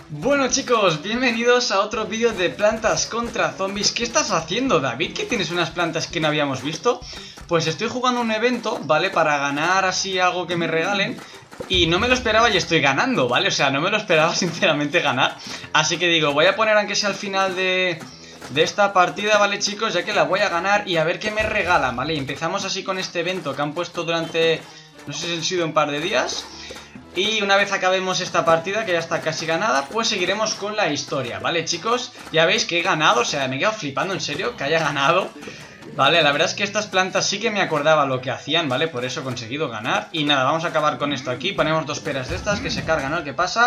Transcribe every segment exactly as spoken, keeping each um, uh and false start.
Bueno chicos, bienvenidos a otro vídeo de plantas contra zombies. ¿Qué estás haciendo, David? ¿Que tienes unas plantas que no habíamos visto? Pues estoy jugando un evento, ¿vale? Para ganar así algo que me regalen. Y no me lo esperaba y estoy ganando, ¿vale? O sea, no me lo esperaba sinceramente ganar. Así que digo, voy a poner aunque sea al final de... de esta partida, ¿vale chicos? Ya que la voy a ganar y a ver qué me regalan, ¿vale? Y empezamos así con este evento que han puesto durante... no sé si han sido un par de días. Y una vez acabemos esta partida, que ya está casi ganada, pues seguiremos con la historia, ¿vale chicos? Ya veis que he ganado, o sea, me he quedado flipando, en serio, que haya ganado. Vale, la verdad es que estas plantas sí que me acordaba lo que hacían, ¿vale? Por eso he conseguido ganar. Y nada, vamos a acabar con esto aquí. Ponemos dos peras de estas que se cargan, ¿no? ¿Qué pasa?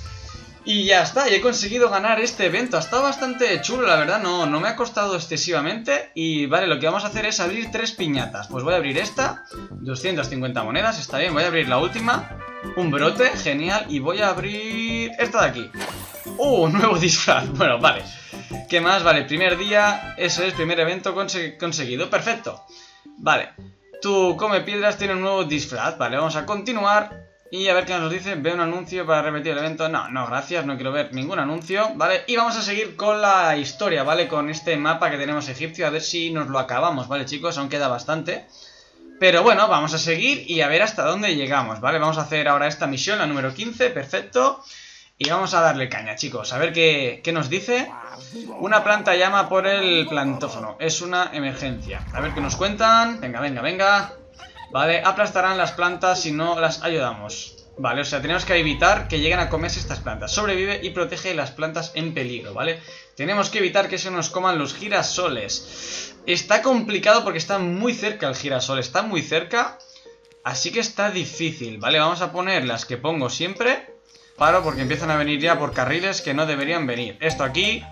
Y ya está, y he conseguido ganar este evento. Ha estado bastante chulo, la verdad, no, no me ha costado excesivamente. Y vale, lo que vamos a hacer es abrir tres piñatas. Pues voy a abrir esta, doscientas cincuenta monedas, está bien. Voy a abrir la última, un brote, genial. Y voy a abrir esta de aquí. ¡Uh! Nuevo disfraz, bueno, vale. ¿Qué más? Vale, primer día, eso es, primer evento conse conseguido, perfecto. Vale, tú come piedras, tiene un nuevo disfraz. Vale, vamos a continuar. Y a ver qué nos dice. Ve un anuncio para repetir el evento. No, no, gracias, no quiero ver ningún anuncio. Vale, y vamos a seguir con la historia, ¿vale? Con este mapa que tenemos egipcio. A ver si nos lo acabamos, ¿vale chicos? Aún queda bastante. Pero bueno, vamos a seguir y a ver hasta dónde llegamos, ¿vale? Vamos a hacer ahora esta misión, la número quince, perfecto. Y vamos a darle caña, chicos. A ver qué, qué nos dice. Una planta llama por el plantófono. Es una emergencia. A ver qué nos cuentan. Venga, venga, venga. Vale, aplastarán las plantas si no las ayudamos. Vale, o sea, tenemos que evitar que lleguen a comerse estas plantas. Sobrevive y protege las plantas en peligro, ¿vale? Tenemos que evitar que se nos coman los girasoles. Está complicado porque está muy cerca el girasol. Está muy cerca. Así que está difícil, ¿vale? Vamos a poner las que pongo siempre. Paro porque empiezan a venir ya por carriles que no deberían venir. Esto aquí.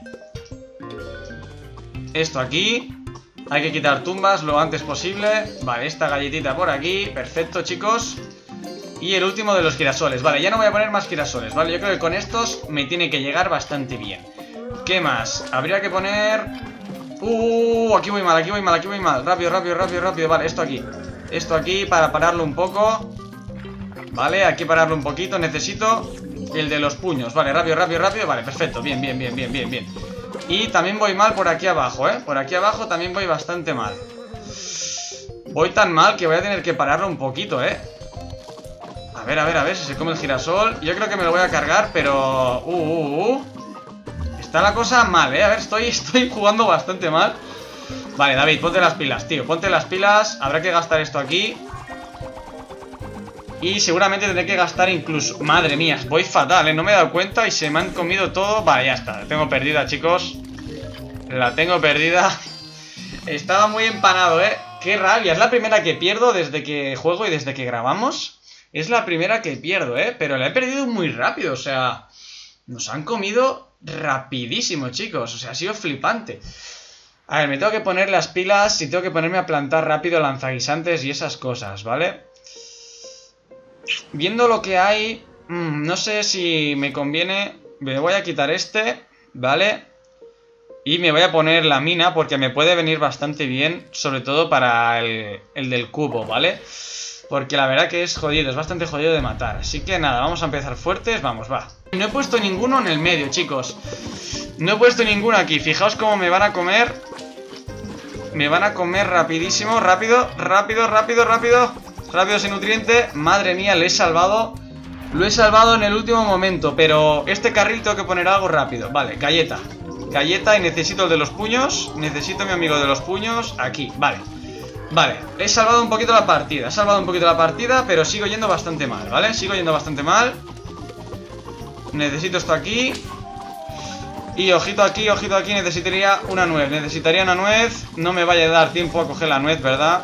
Esto aquí. Hay que quitar tumbas lo antes posible. Vale, esta galletita por aquí. Perfecto, chicos. Y el último de los girasoles. Vale, ya no voy a poner más girasoles, ¿vale? Yo creo que con estos me tiene que llegar bastante bien. ¿Qué más? Habría que poner... Uh, aquí voy mal, aquí voy mal, aquí voy mal. Rápido, rápido, rápido, rápido. Vale, esto aquí. Esto aquí para pararlo un poco. Vale, aquí pararlo un poquito. Necesito el de los puños. Vale, rápido, rápido, rápido. Vale, perfecto. Bien, bien, bien, bien, bien, bien. Y también voy mal por aquí abajo, ¿eh? Por aquí abajo también voy bastante mal. Voy tan mal que voy a tener que pararlo un poquito, ¿eh? A ver, a ver, a ver si se come el girasol. Yo creo que me lo voy a cargar, pero... Uh, uh, uh. Está la cosa mal, ¿eh? A ver, estoy, estoy jugando bastante mal. Vale, David, ponte las pilas, tío. Ponte las pilas. Habrá que gastar esto aquí. Y seguramente tendré que gastar incluso... Madre mía, voy fatal, ¿eh? No me he dado cuenta y se me han comido todo. Vale, ya está, la tengo perdida, chicos. La tengo perdida. Estaba muy empanado, ¿eh? Qué rabia, es la primera que pierdo desde que juego y desde que grabamos. Es la primera que pierdo, ¿eh? Pero la he perdido muy rápido, o sea... Nos han comido rapidísimo, chicos. O sea, ha sido flipante. A ver, me tengo que poner las pilas y tengo que ponerme a plantar rápido lanzaguisantes y esas cosas, ¿vale? Viendo lo que hay, mmm, no sé si me conviene. Me voy a quitar este, ¿vale? Y me voy a poner la mina porque me puede venir bastante bien. Sobre todo para el, el del cubo, ¿vale? Porque la verdad que es jodido, es bastante jodido de matar. Así que nada, vamos a empezar fuertes, vamos, va. No he puesto ninguno en el medio, chicos. No he puesto ninguno aquí, fijaos cómo me van a comer. Me van a comer rapidísimo, rápido, rápido, rápido, rápido. Rápido sin nutriente, madre mía, le he salvado. Lo he salvado en el último momento. Pero este carril tengo que poner algo rápido. Vale, galleta, galleta y necesito el de los puños. Necesito a mi amigo de los puños, aquí, vale. Vale, he salvado un poquito la partida. He salvado un poquito la partida, pero sigo yendo bastante mal, ¿vale? Sigo yendo bastante mal. Necesito esto aquí. Y ojito aquí, ojito aquí, necesitaría una nuez. Necesitaría una nuez. No me vaya a dar tiempo a coger la nuez, ¿verdad?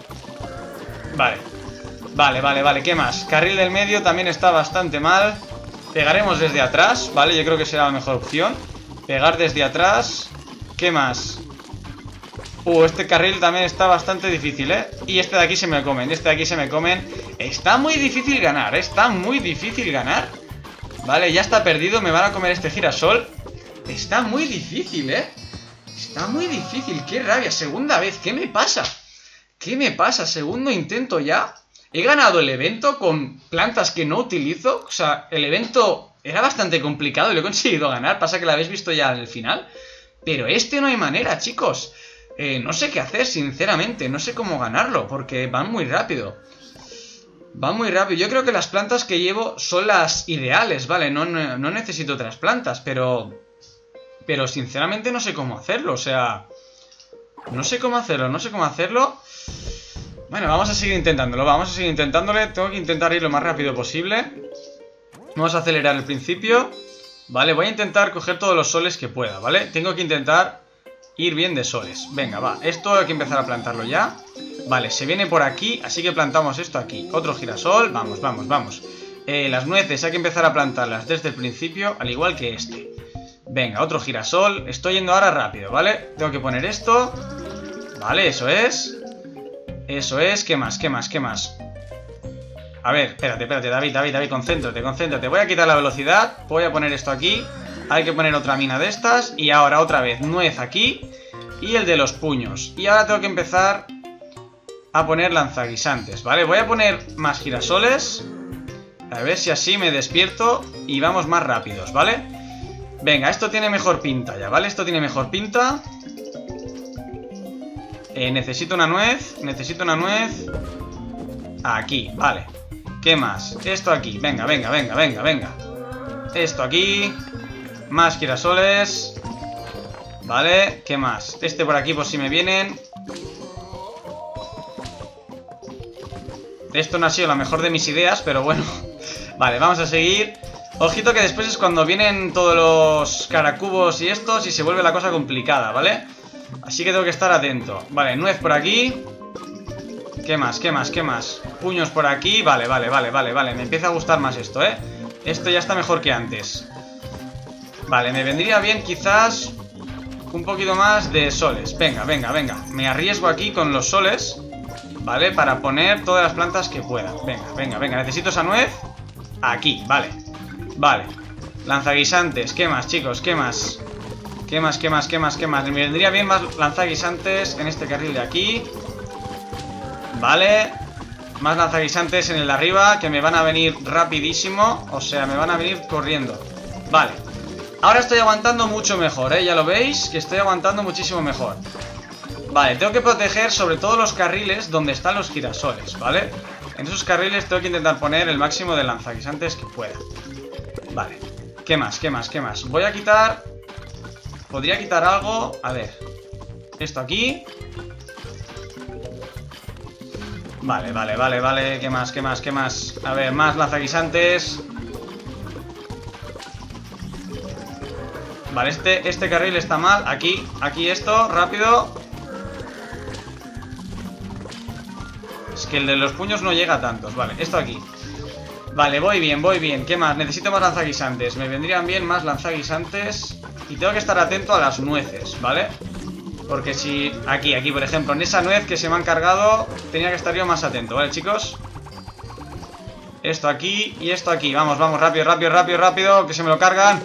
Vale. Vale, vale, vale, ¿qué más? Carril del medio también está bastante mal. Pegaremos desde atrás, ¿vale? Yo creo que será la mejor opción. Pegar desde atrás. ¿Qué más? Uh, este carril también está bastante difícil, ¿eh? Y este de aquí se me comen, este de aquí se me comen. Está muy difícil ganar, ¿eh? Está muy difícil ganar. Vale, ya está perdido, me van a comer este girasol. Está muy difícil, ¿eh? Está muy difícil, qué rabia. Segunda vez, ¿qué me pasa? ¿Qué me pasa? Segundo intento ya. He ganado el evento con plantas que no utilizo. O sea, el evento era bastante complicado y lo he conseguido ganar. Pasa que lo habéis visto ya en el final. Pero este no hay manera, chicos. Eh, no sé qué hacer, sinceramente. No sé cómo ganarlo, porque van muy rápido. Van muy rápido. Yo creo que las plantas que llevo son las ideales, ¿vale? No, no, no necesito otras plantas, pero... Pero sinceramente no sé cómo hacerlo, o sea... No sé cómo hacerlo, no sé cómo hacerlo. Bueno, vamos a seguir intentándolo, vamos a seguir intentándole. Tengo que intentar ir lo más rápido posible. Vamos a acelerar el principio. Vale, voy a intentar coger todos los soles que pueda, ¿vale? Tengo que intentar ir bien de soles. Venga, va, esto hay que empezar a plantarlo ya. Vale, se viene por aquí, así que plantamos esto aquí. Otro girasol, vamos, vamos, vamos. eh, Las nueces hay que empezar a plantarlas desde el principio, al igual que este. Venga, otro girasol. Estoy yendo ahora rápido, ¿vale? Tengo que poner esto. Vale, eso es. Eso es, ¿qué más? ¿Qué más? ¿Qué más? A ver, espérate, espérate, David, David, David, concéntrate, concéntrate. Voy a quitar la velocidad, voy a poner esto aquí. Hay que poner otra mina de estas. Y ahora otra vez, nuez aquí. Y el de los puños. Y ahora tengo que empezar a poner lanzaguisantes, ¿vale? Voy a poner más girasoles. A ver si así me despierto y vamos más rápidos, ¿vale? Venga, esto tiene mejor pinta ya, ¿vale? Esto tiene mejor pinta. Eh, necesito una nuez. Necesito una nuez. Aquí, vale. ¿Qué más? Esto aquí. Venga, venga, venga, venga, venga. Esto aquí. Más girasoles. Vale, ¿qué más? Este por aquí por si me vienen. Esto no ha sido la mejor de mis ideas, pero bueno. Vale, vamos a seguir. Ojito que después es cuando vienen todos los caracubos y estos y se vuelve la cosa complicada, ¿vale? Así que tengo que estar atento. Vale, nuez por aquí. ¿Qué más? ¿Qué más? ¿Qué más? Puños por aquí. Vale, vale, vale, vale, vale. Me empieza a gustar más esto, ¿eh? Esto ya está mejor que antes. Vale, me vendría bien quizás un poquito más de soles. Venga, venga, venga. Me arriesgo aquí con los soles, ¿vale? Para poner todas las plantas que pueda. Venga, venga, venga. Necesito esa nuez. Aquí, vale. Vale. Lanzaguisantes. ¿Qué más, chicos? ¿Qué más? ¿Qué más, qué más, qué más, qué más? Me vendría bien más lanzaguisantes en este carril de aquí. Vale. Más lanzaguisantes en el de arriba, que me van a venir rapidísimo. O sea, me van a venir corriendo. Vale. Ahora estoy aguantando mucho mejor, ¿eh? Ya lo veis, que estoy aguantando muchísimo mejor. Vale, tengo que proteger sobre todo los carriles donde están los girasoles, ¿vale? En esos carriles tengo que intentar poner el máximo de lanzaguisantes que pueda. Vale. ¿Qué más? ¿Qué más? ¿Qué más? Voy a quitar... Podría quitar algo... A ver. Esto aquí. Vale, vale, vale, vale. ¿Qué más? ¿Qué más? ¿Qué más? A ver, más lanzaguisantes. Vale, este, este carril está mal. Aquí, aquí esto, rápido. Es que el de los puños no llega a tantos. Vale, esto aquí. Vale, voy bien, voy bien. ¿Qué más? Necesito más lanzaguisantes. Me vendrían bien más lanzaguisantes. Y tengo que estar atento a las nueces, ¿vale? Porque si... Aquí, aquí, por ejemplo, en esa nuez que se me han cargado, tenía que estar yo más atento, ¿vale, chicos? Esto aquí y esto aquí. Vamos, vamos, rápido, rápido, rápido, rápido. Que se me lo cargan.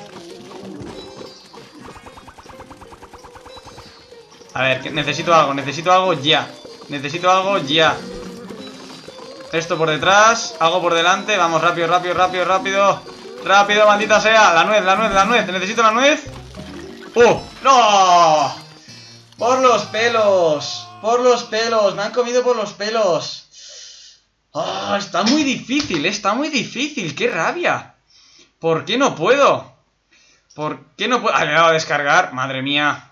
A ver, necesito algo, necesito algo ya. Necesito algo ya. Esto por detrás, algo por delante. Vamos, rápido, rápido, rápido, rápido. Rápido, maldita sea. La nuez, la nuez, la nuez. Necesito la nuez. ¡Uh! ¡No! Por los pelos. Por los pelos. Me han comido por los pelos. ¡Oh! Está muy difícil, está muy difícil. ¡Qué rabia! ¿Por qué no puedo? ¿Por qué no puedo? Ah, me va a descargar. Madre mía.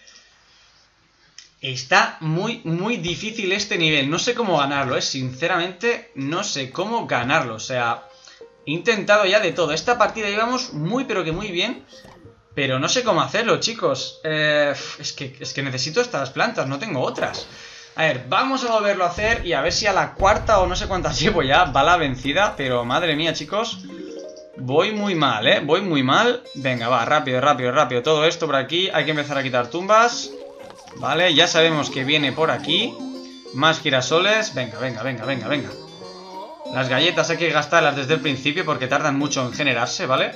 Está muy, muy difícil este nivel. No sé cómo ganarlo, ¿eh? Sinceramente, no sé cómo ganarlo. O sea, he intentado ya de todo. Esta partida íbamos muy, pero que muy bien. Pero no sé cómo hacerlo, chicos. Eh, es, que, es que necesito estas plantas, no tengo otras. A ver, vamos a volverlo a hacer y a ver si a la cuarta o no sé cuántas llevo ya va la vencida. Pero madre mía, chicos, voy muy mal, ¿eh? Voy muy mal. Venga, va, rápido, rápido, rápido. Todo esto por aquí. Hay que empezar a quitar tumbas. Vale, ya sabemos que viene por aquí. Más girasoles. Venga, venga, venga, venga, venga. Las galletas hay que gastarlas desde el principio porque tardan mucho en generarse, ¿vale?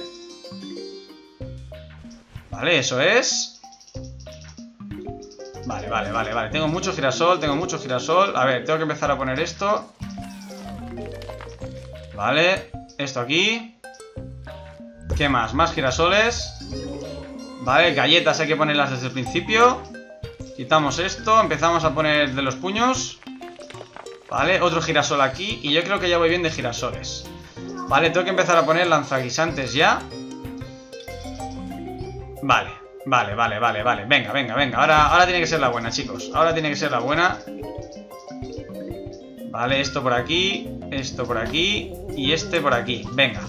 Vale, eso es. Vale, vale, vale, vale. Tengo mucho girasol, tengo mucho girasol. A ver, tengo que empezar a poner esto. Vale, esto aquí. ¿Qué más? Más girasoles. Vale, galletas hay que ponerlas desde el principio. Quitamos esto, empezamos a poner de los puños. Vale, otro girasol aquí. Y yo creo que ya voy bien de girasoles. Vale, tengo que empezar a poner lanzaguisantes ya. Vale, vale, vale, vale, vale. Venga, venga, venga. Ahora, ahora tiene que ser la buena, chicos. Ahora tiene que ser la buena. Vale, esto por aquí. Esto por aquí. Y este por aquí. Venga.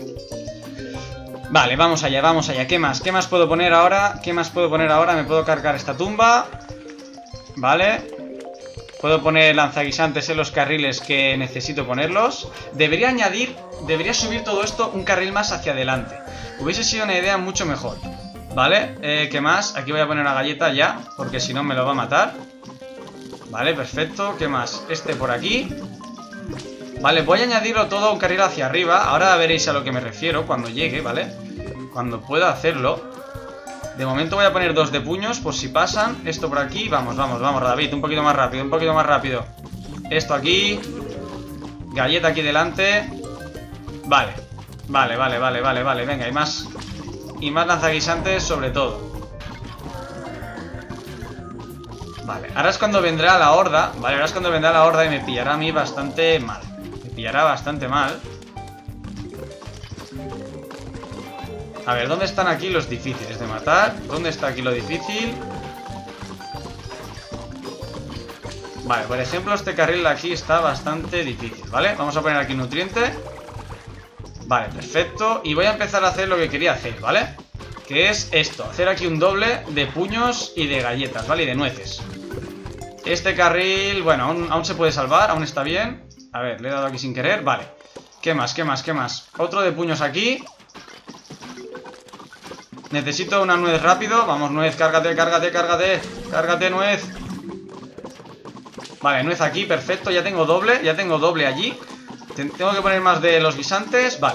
Vale, vamos allá, vamos allá. ¿Qué más? ¿Qué más puedo poner ahora? ¿Qué más puedo poner ahora? Me puedo cargar esta tumba. Vale. Puedo poner lanzaguisantes en los carriles que necesito ponerlos. Debería añadir, debería subir todo esto un carril más hacia adelante. Hubiese sido una idea mucho mejor. Vale, eh, ¿qué más? Aquí voy a poner una galleta ya, porque si no me lo va a matar. Vale, perfecto. ¿Qué más? Este por aquí. Vale, voy a añadirlo todo a un carril hacia arriba. Ahora veréis a lo que me refiero cuando llegue, ¿vale? Cuando pueda hacerlo. De momento voy a poner dos de puños por si pasan. Esto por aquí. Vamos, vamos, vamos, David. Un poquito más rápido, un poquito más rápido. Esto aquí. Galleta aquí delante. Vale. Vale, vale, vale, vale, vale. Venga, y más. Y más lanzaguisantes sobre todo. Vale, ahora es cuando vendrá la horda. Vale, ahora es cuando vendrá la horda y me pillará a mí bastante mal. Me pillará bastante mal. A ver, ¿dónde están aquí los difíciles de matar? ¿Dónde está aquí lo difícil? Vale, por ejemplo, este carril de aquí está bastante difícil, ¿vale? Vamos a poner aquí nutriente. Vale, perfecto. Y voy a empezar a hacer lo que quería hacer, ¿vale? Que es esto, hacer aquí un doble de puños y de galletas, ¿vale? Y de nueces. Este carril, bueno, aún, aún se puede salvar, aún está bien. A ver, le he dado aquí sin querer, vale. ¿Qué más, qué más, qué más? Otro de puños aquí. Necesito una nuez rápido. Vamos, nuez, cárgate, cárgate, cárgate. Cárgate, nuez. Vale, nuez aquí, perfecto. Ya tengo doble, ya tengo doble allí. Tengo que poner más de los guisantes, vale.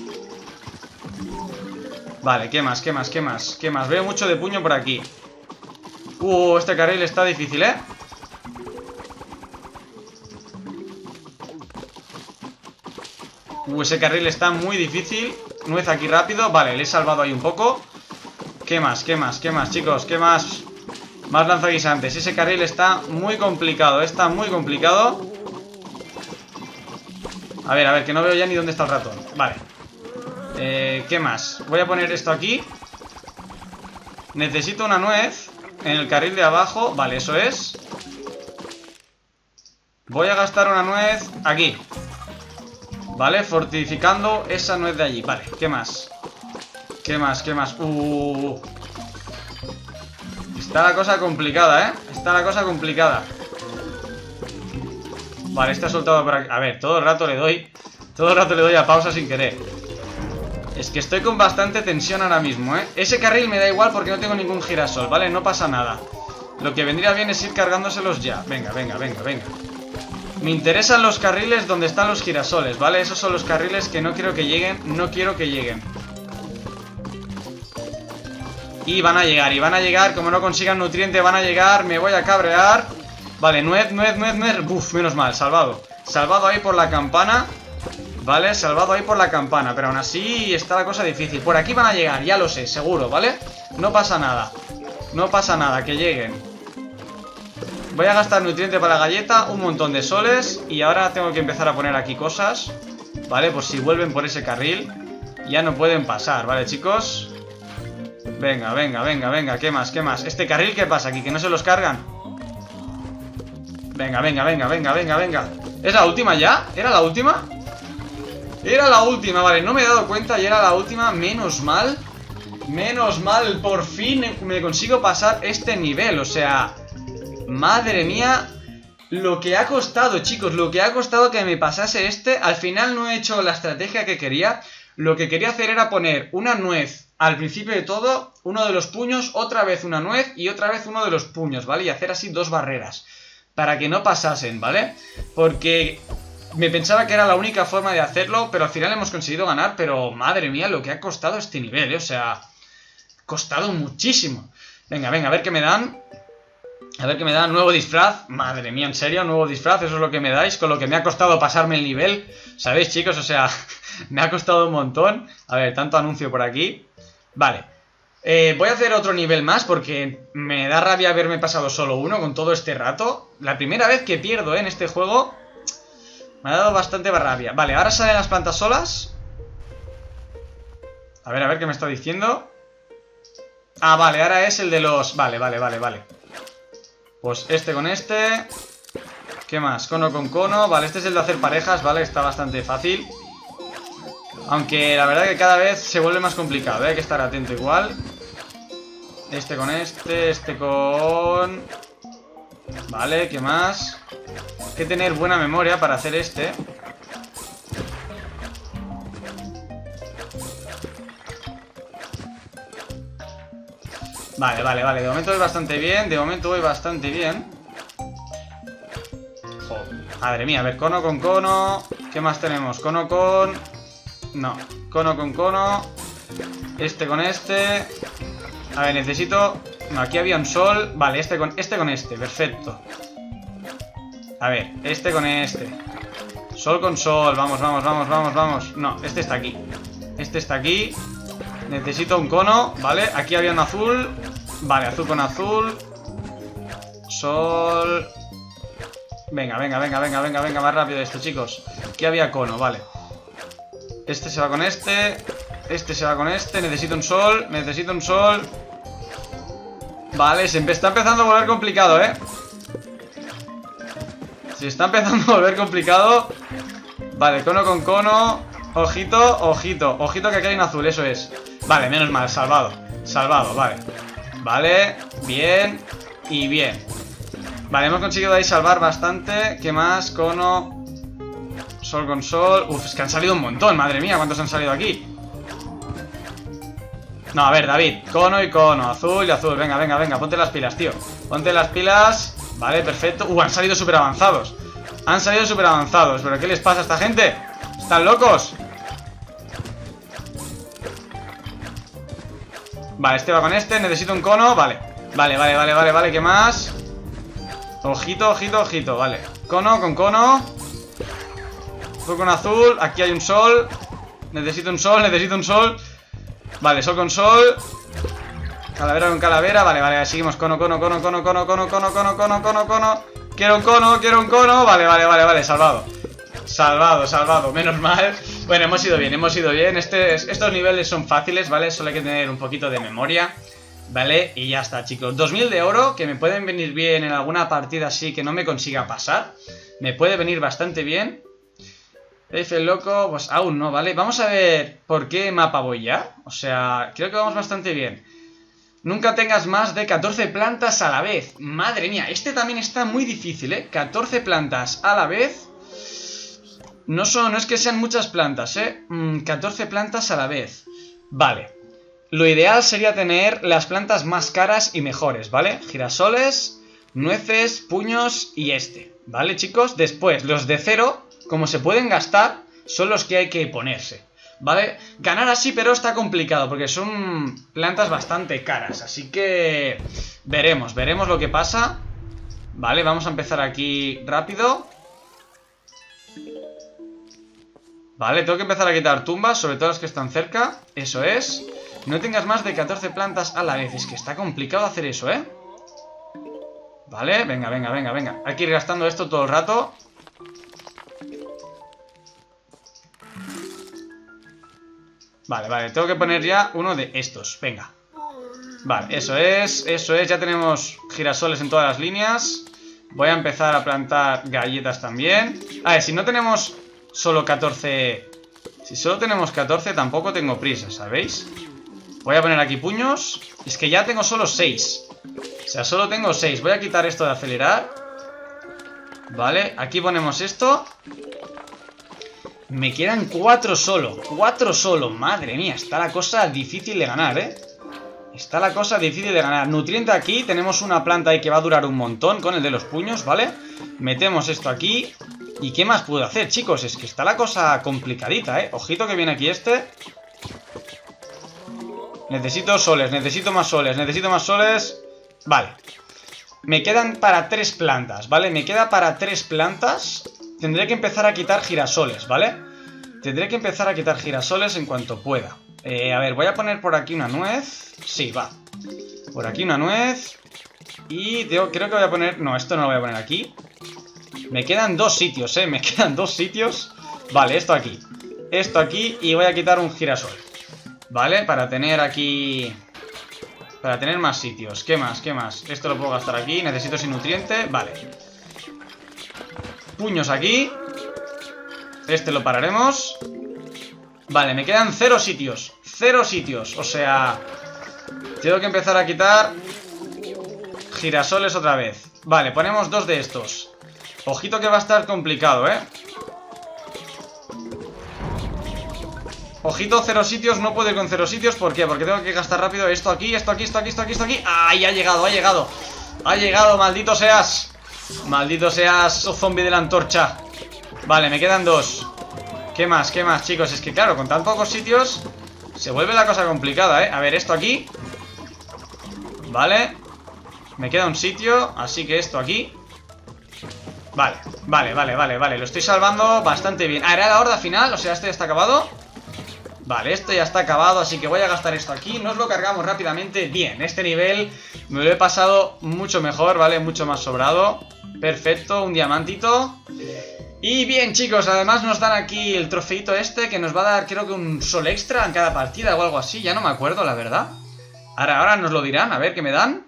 Vale, ¿qué más, qué más, qué más? ¿Qué más? Veo mucho de puño por aquí. Uh, este carril está difícil, ¿eh? Uh, ese carril está muy difícil. Nuez aquí rápido, vale, le he salvado ahí un poco. ¿Qué más, qué más, qué más, chicos? ¿Qué más? Más lanzaguisantes. Ese carril está muy complicado, está muy complicado. A ver, a ver, que no veo ya ni dónde está el ratón. Vale. Eh, ¿qué más? Voy a poner esto aquí. Necesito una nuez en el carril de abajo. Vale, eso es. Voy a gastar una nuez aquí. Vale, fortificando esa nuez de allí. Vale, ¿qué más? ¿Qué más? ¿Qué más? Uh. Está la cosa complicada, ¿eh? Está la cosa complicada. Vale, está soltado por aquí. A ver, todo el rato le doy Todo el rato le doy a pausa sin querer. Es que estoy con bastante tensión ahora mismo, ¿eh? Ese carril me da igual porque no tengo ningún girasol, ¿vale? No pasa nada. Lo que vendría bien es ir cargándoselos ya. Venga, venga, venga, venga. Me interesan los carriles donde están los girasoles, ¿vale? Esos son los carriles que no quiero que lleguen. No quiero que lleguen. Y van a llegar, y van a llegar. Como no consigan nutriente, van a llegar. Me voy a cabrear. Vale, nuez, nuez, nuez, nuez. Buf, menos mal, salvado. Salvado ahí por la campana. Vale, salvado ahí por la campana. Pero aún así está la cosa difícil. Por aquí van a llegar, ya lo sé, seguro, ¿vale? No pasa nada. No pasa nada, que lleguen. Voy a gastar nutriente para la galleta. Un montón de soles. Y ahora tengo que empezar a poner aquí cosas. Vale, pues si vuelven por ese carril ya no pueden pasar, ¿vale, chicos? Venga, venga, venga, venga. ¿Qué más, qué más? ¿Este carril qué pasa aquí? ¿Que no se los cargan? Venga, venga, venga, venga, venga, venga. ¿Es la última ya? ¿Era la última? Era la última, vale, no me he dado cuenta y era la última, menos mal. Menos mal, por fin me consigo pasar este nivel, o sea... Madre mía, lo que ha costado, chicos, lo que ha costado que me pasase este. Al final no he hecho la estrategia que quería. Lo que quería hacer era poner una nuez al principio de todo, uno de los puños, otra vez una nuez y otra vez uno de los puños, ¿vale? Y hacer así dos barreras, para que no pasasen, ¿vale? Porque... me pensaba que era la única forma de hacerlo, pero al final hemos conseguido ganar. Pero madre mía, lo que ha costado este nivel, ¿eh? O sea, ha costado muchísimo. Venga, venga, a ver qué me dan. A ver qué me da. Nuevo disfraz. Madre mía, ¿en serio? Nuevo disfraz. Eso es lo que me dais. Con lo que me ha costado pasarme el nivel. ¿Sabéis, chicos? O sea, me ha costado un montón. A ver, tanto anuncio por aquí. Vale. Eh, voy a hacer otro nivel más porque me da rabia haberme pasado solo uno con todo este rato. La primera vez que pierdo, ¿eh? En este juego. Me ha dado bastante rabia. Vale, ahora salen las plantas solas. A ver, a ver qué me está diciendo. Ah, vale, ahora es el de los... Vale, vale, vale, vale. Pues este con este. ¿Qué más? Cono con cono. Vale, este es el de hacer parejas, ¿vale? Está bastante fácil. Aunque la verdad que cada vez se vuelve más complicado, ¿eh? Hay que estar atento igual. Este con este, este con... Vale, ¿qué más? Hay que tener buena memoria para hacer este. Vale, vale, vale. De momento voy bastante bien. De momento voy bastante bien. Joder, madre mía. A ver, cono con cono. ¿Qué más tenemos? Cono con... No. Cono con cono. Este con este. A ver, necesito... No, aquí había un sol. Vale, este con este con este. Perfecto. A ver, este con este. Sol con sol. Vamos, vamos, vamos, vamos, vamos. No, este está aquí. Este está aquí. Necesito un cono, ¿vale? Aquí había un azul. Vale, azul con azul. Sol. Venga, venga, venga, venga, venga, venga. Más rápido esto, chicos. Aquí había cono, vale. Este se va con este. Este se va con este. Necesito un sol. Necesito un sol. Vale, se está empezando a volver complicado, ¿eh? Se está empezando a volver complicado. Vale, cono con cono. Ojito, ojito. Ojito que aquí hay un azul, eso es. Vale, menos mal, salvado. Salvado, vale. Vale, bien. Y bien. Vale, hemos conseguido ahí salvar bastante. ¿Qué más? Cono. Sol con sol. Uf, es que han salido un montón, madre mía. ¿Cuántos han salido aquí? No, a ver, David. Cono y cono. Azul y azul. Venga, venga, venga. Ponte las pilas, tío. Ponte las pilas. Vale, perfecto. Uh, han salido súper avanzados. Han salido súper avanzados. ¿Pero qué les pasa a esta gente? ¿Están locos? Vale, este va con este. Necesito un cono. Vale. Vale, vale, vale, vale, vale. ¿Qué más? Ojito, ojito, ojito. Vale. Cono con cono. Azul con azul. Aquí hay un sol. Necesito un sol, necesito un sol. Vale, sol con sol. Calavera con calavera. Vale, vale, seguimos. Cono, cono, cono, cono, cono, cono, cono, cono, cono, cono, cono. Quiero un cono, quiero un cono. Vale, vale, vale, vale, salvado. Salvado, salvado, menos mal. Bueno, hemos ido bien, hemos ido bien. Este, Estos niveles son fáciles, ¿vale? Solo hay que tener un poquito de memoria, ¿vale? Y ya está, chicos. dos mil de oro, que me pueden venir bien en alguna partida así que no me consiga pasar. Me puede venir bastante bien. Eiffel loco, pues aún no, ¿vale? Vamos a ver por qué mapa voy ya. O sea, creo que vamos bastante bien. Nunca tengas más de catorce plantas a la vez. Madre mía, este también está muy difícil, ¿eh? catorce plantas a la vez. No, son, no es que sean muchas plantas, ¿eh? Mm, catorce plantas a la vez. Vale. Lo ideal sería tener las plantas más caras y mejores, ¿vale? Girasoles, nueces, puños y este, ¿vale, chicos? Después, los de cero, como se pueden gastar, son los que hay que ponerse, ¿vale? Ganar así, pero está complicado, porque son plantas bastante caras. Así que veremos, veremos lo que pasa. Vale, vamos a empezar aquí rápido. Vale, tengo que empezar a quitar tumbas, sobre todo las que están cerca. Eso es. No tengas más de catorce plantas a la vez. Es que está complicado hacer eso, ¿eh? Vale, venga, venga, venga, venga. Hay que ir gastando esto todo el rato. Vale, vale, tengo que poner ya uno de estos. Venga. Vale, eso es, eso es. Ya tenemos girasoles en todas las líneas. Voy a empezar a plantar galletas también. A ver, si no tenemos... Solo catorce... Si solo tenemos catorce tampoco tengo prisa, ¿sabéis? Voy a poner aquí puños. Es que ya tengo solo seis. O sea, solo tengo seis. Voy a quitar esto de acelerar. Vale, aquí ponemos esto. Me quedan cuatro solo. Cuatro solo, madre mía. Está la cosa difícil de ganar, ¿eh? Está la cosa difícil de ganar. Nutriente aquí, tenemos una planta ahí que va a durar un montón con el de los puños, ¿vale? Metemos esto aquí. ¿Y qué más puedo hacer, chicos? Es que está la cosa complicadita, ¿eh? Ojito que viene aquí este. Necesito soles, necesito más soles, necesito más soles. Vale. Me quedan para tres plantas, ¿vale? Me queda para tres plantas. Tendré que empezar a quitar girasoles, ¿vale? Tendré que empezar a quitar girasoles en cuanto pueda. Eh, a ver, voy a poner por aquí una nuez. Sí, va. Por aquí una nuez. Y tengo, creo que voy a poner... No, esto no lo voy a poner aquí. Me quedan dos sitios, ¿eh? Me quedan dos sitios. Vale, esto aquí. Esto aquí y voy a quitar un girasol. Vale, para tener aquí... Para tener más sitios. ¿Qué más? ¿Qué más? Esto lo puedo gastar aquí. Necesito ese nutriente. Vale. Puños aquí. Este lo pararemos. Vale, me quedan cero sitios. Cero sitios. O sea... Tengo que empezar a quitar girasoles otra vez. Vale, ponemos dos de estos. Ojito que va a estar complicado, ¿eh? Ojito, cero sitios. No puedo ir con cero sitios. ¿Por qué? Porque tengo que gastar rápido esto aquí, esto aquí, esto aquí, esto aquí, esto aquí. ¡Ay! Ha llegado, ha llegado. Ha llegado, maldito seas. Maldito seas, oh, zombie de la antorcha. Vale, me quedan dos. ¿Qué más? ¿Qué más, chicos? Es que claro, con tan pocos sitios se vuelve la cosa complicada, ¿eh? A ver, esto aquí. Vale. Me queda un sitio, así que esto aquí. Vale, vale, vale, vale, vale. Lo estoy salvando bastante bien. Ah, era la horda final, o sea, esto ya está acabado. Vale, esto ya está acabado, así que voy a gastar esto aquí. Nos lo cargamos rápidamente. Bien, este nivel me lo he pasado mucho mejor, ¿vale? Mucho más sobrado. Perfecto, un diamantito. Y bien, chicos, además nos dan aquí el trofeito este, que nos va a dar, creo que un sol extra en cada partida o algo así. Ya no me acuerdo, la verdad. Ahora, ahora nos lo dirán, a ver qué me dan.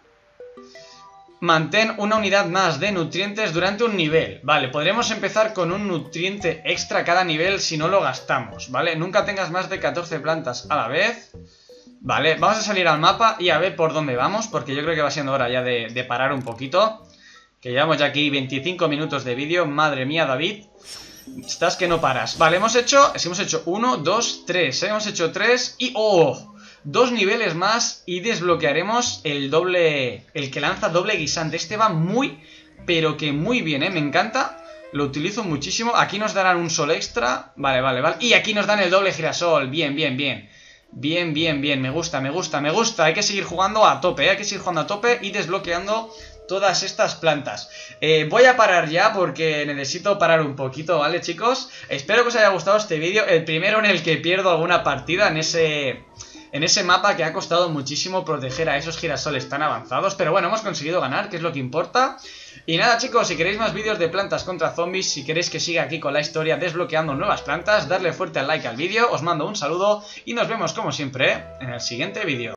Mantén una unidad más de nutrientes durante un nivel. Vale, podremos empezar con un nutriente extra cada nivel si no lo gastamos, ¿vale? Nunca tengas más de catorce plantas a la vez. Vale, vamos a salir al mapa y a ver por dónde vamos, porque yo creo que va siendo hora ya de, de parar un poquito. Que llevamos ya aquí veinticinco minutos de vídeo. Madre mía, David. Estás que no paras. Vale, hemos hecho... Hemos hecho uno, dos, tres. ¿eh? Hemos hecho tres y... ¡Oh! Dos niveles más y desbloquearemos el doble... El que lanza doble guisante. Este va muy, pero que muy bien, ¿eh? Me encanta. Lo utilizo muchísimo. Aquí nos darán un sol extra. Vale, vale, vale. Y aquí nos dan el doble girasol. Bien, bien, bien. Bien, bien, bien. Me gusta, me gusta, me gusta. Hay que seguir jugando a tope, ¿eh? Hay que seguir jugando a tope y desbloqueando todas estas plantas. eh, Voy a parar ya porque necesito parar un poquito, ¿vale, chicos? Espero que os haya gustado este vídeo. El primero en el que pierdo alguna partida en ese... En ese mapa que ha costado muchísimo proteger a esos girasoles tan avanzados. Pero bueno, hemos conseguido ganar, que es lo que importa. Y nada, chicos, si queréis más vídeos de plantas contra zombies, si queréis que siga aquí con la historia desbloqueando nuevas plantas, darle fuerte al like al vídeo. Os mando un saludo y nos vemos como siempre en el siguiente vídeo.